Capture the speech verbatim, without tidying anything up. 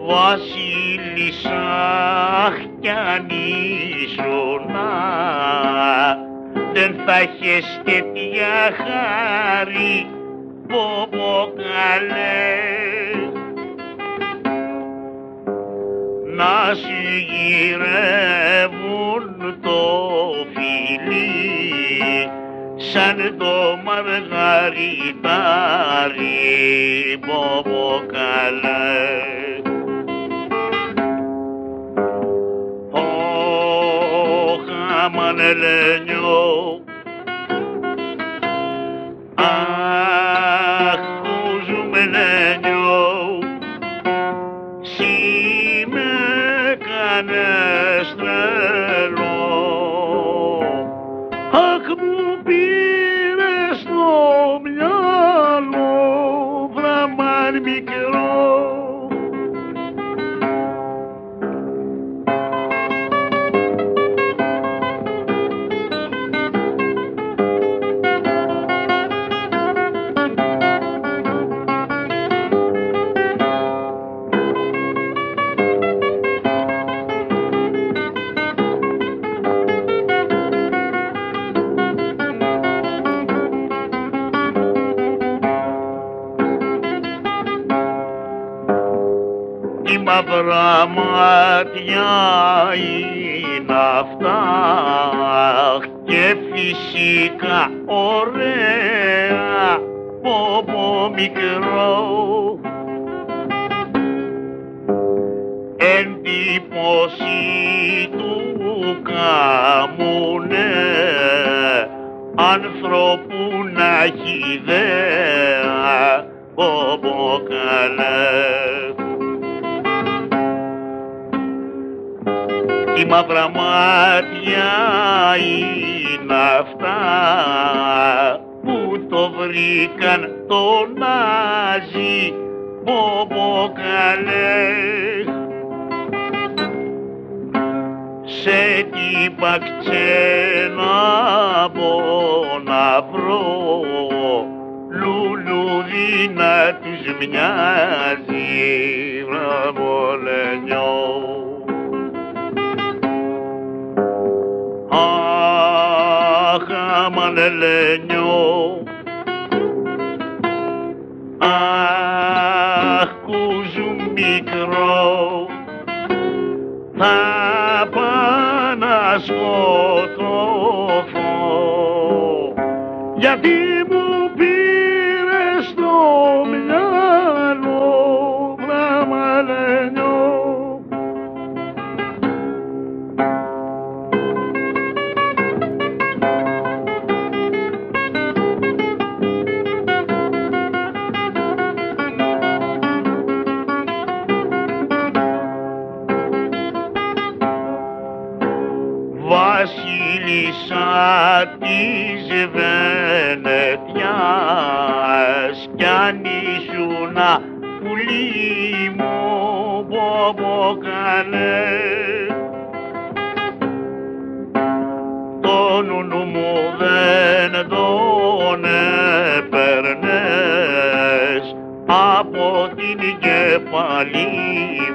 Βασίλισσα κι αν ήσουνα δεν θα έχεις τέτοια χάρη, πω πω καλέ. Να συγγυρεύουν το φιλί σαν το μαργαριτάρι, πω πω καλέ. Μανελένιο, αχ, κουζουμενένιο, σι με κάνες τρελό. Αχ, μου πήρες το μυαλό, βραμάν μικρό. Τι μαύρα μάτια είναι αυτά και φυσικά ωραία, πω πω μικρό. Εντύπωση του καμούνε ανθρώπου να έχει ιδέα, πω πω καλέ. Τι μαύρα μάτια είναι αυτά που το βρήκαν το Νάζι, πω πω καλέ. Σε τι πακτσένα μπορώ να βρω λουλούδι να τους μοιάζει, βραμολενιό. Αχ, μανελένιο, αχ, κουζου μικρό, θα πάω να σκοτωθώ, γιατί μου πήρες το μυαλό, βραμαλένιο. Βασίλισσα της Βενετιάς κι αν ήσουνα πουλί μου, πω πω καλέ. Το νουνου μου δεν τον έπαιρνες από την κεφαλή